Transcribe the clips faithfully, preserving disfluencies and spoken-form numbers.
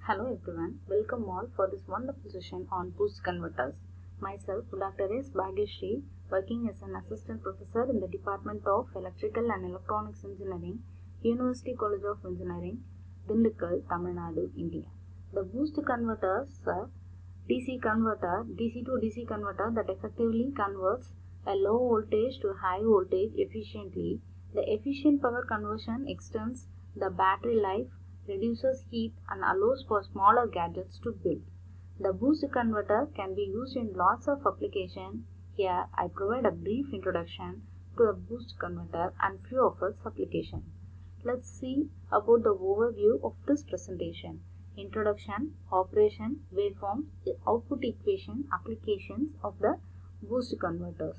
Hello everyone, welcome all for this wonderful session on boost converters. Myself, Doctor S. Bhagyashree, working as an assistant professor in the Department of Electrical and Electronics Engineering, University College of Engineering, Dindigul, Tamil Nadu, India. The boost converters are D C converter, D C to D C converter that effectively converts a low voltage to high voltage efficiently. The efficient power conversion extends the battery life, reduces heat and allows for smaller gadgets to build. The boost converter can be used in lots of applications. Here I provide a brief introduction to the boost converter and few of its applications. Let's see about the overview of this presentation. Introduction, operation, waveforms, output equation, applications of the boost converters.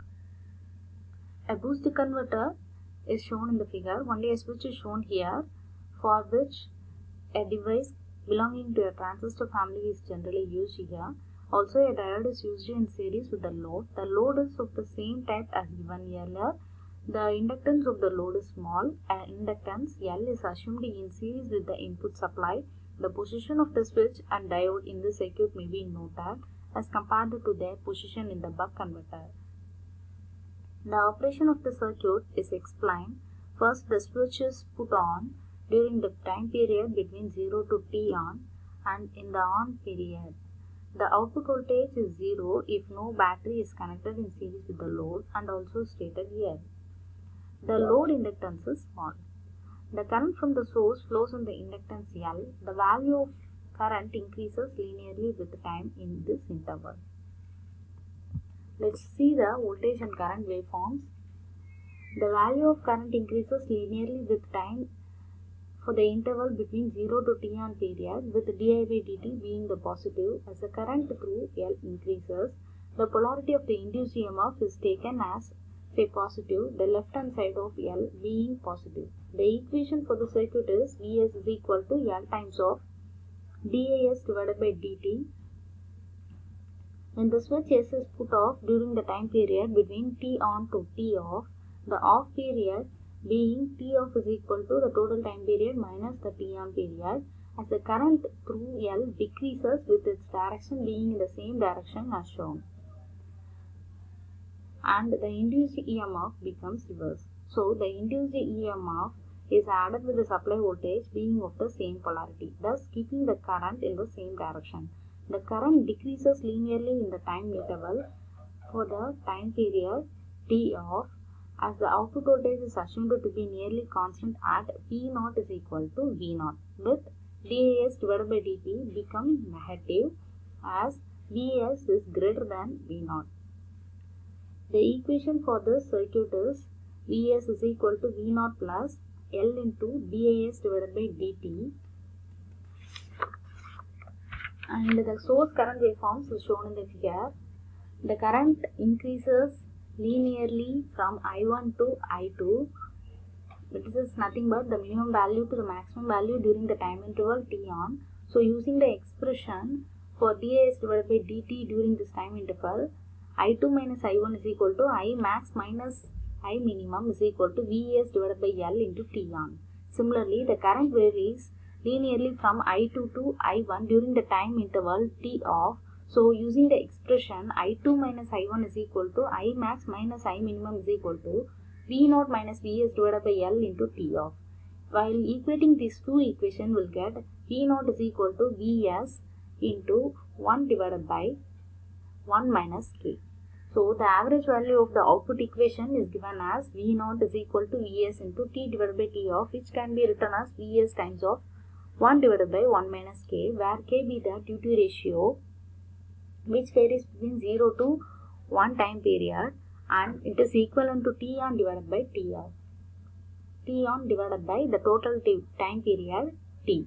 A boost converter is shown in the figure. Only a switch is shown here, for which a device belonging to a transistor family is generally used here. Also, a diode is used in series with the load. The load is of the same type as given earlier. The inductance of the load is small. An inductance L is assumed in series with the input supply. The position of the switch and diode in the circuit may be noted as compared to their position in the buck converter. The operation of the circuit is explained. First, the switch is put on during the time period between zero to T on and in the on period. The output voltage is zero if no battery is connected in series with the load and also stated here. The load inductance is small. The current from the source flows in the inductance L. The value of current increases linearly with time in this interval. Let's see the voltage and current waveforms. The value of current increases linearly with time for the interval between zero to T on period, with di by dt being the positive. As the current through L increases, the polarity of the induced E M F is taken as, say, positive, the left hand side of L being positive. The equation for the circuit is Vs is equal to L times of das divided by dt. When the switch S is put off during the time period between T on to T off, the off period being T off is equal to the total time period minus the T on period, as the current through L decreases with its direction being in the same direction as shown, and the induced E M F becomes reversed. So the induced E M F is added with the supply voltage being of the same polarity, thus keeping the current in the same direction. The current decreases linearly in the time interval for the time period T off, as the output voltage is assumed to be nearly constant at V zero is equal to V zero, with das divided by dt become negative as Vs is greater than V zero. The equation for this circuit is Vs is equal to V zero plus L into das divided by dt, and the source current waveforms is shown in the figure. The current increases linearly from I one to I two. This is nothing but the minimum value to the maximum value during the time interval T on. So using the expression for das divided by dt during this time interval, I two minus I one is equal to I max minus I minimum is equal to Vs divided by L into T on. Similarly, the current varies linearly from I two to I one during the time interval T off. So using the expression I two minus I one is equal to I max minus I minimum is equal to V zero minus Vs divided by L into T off. While equating these two equations, will get V zero is equal to Vs into one divided by one minus K. So the average value of the output equation is given as V zero is equal to Vs into T divided by T off, which can be written as Vs times of one divided by one minus K, where K be the duty ratio which varies between zero to one time period, and it is equivalent to T on divided by T off. T on divided by the total time period T.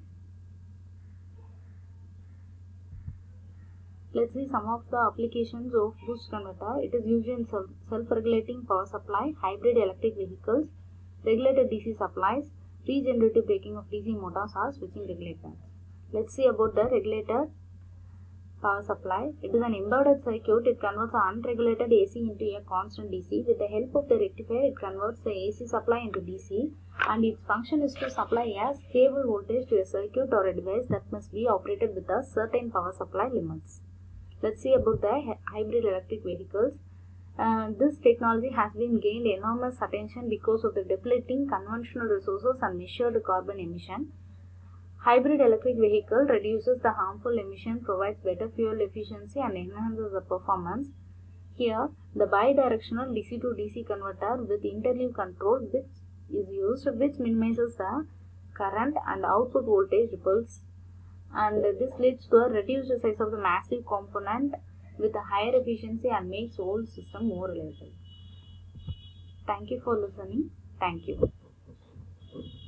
Let's see some of the applications of boost converter. It is used in self-regulating power supply, hybrid electric vehicles, regulated D C supplies, regenerative braking of D C motors or switching regulators. Let's see about the regulated power supply. It is an embedded circuit. It converts an unregulated A C into a constant D C. With the help of the rectifier, it converts the A C supply into D C, and its function is to supply a stable voltage to a circuit or a device that must be operated with a certain power supply limits. Let's see about the hybrid electric vehicles. Uh, this technology has been gained enormous attention because of the depleting conventional resources and measured carbon emission. Hybrid electric vehicle reduces the harmful emission, provides better fuel efficiency, and enhances the performance. Here, the bidirectional D C to D C converter with interleave control which is used, which minimizes the current and output voltage ripples, and this leads to a reduced size of the massive component with a higher efficiency and makes the whole system more reliable. Thank you for listening. Thank you.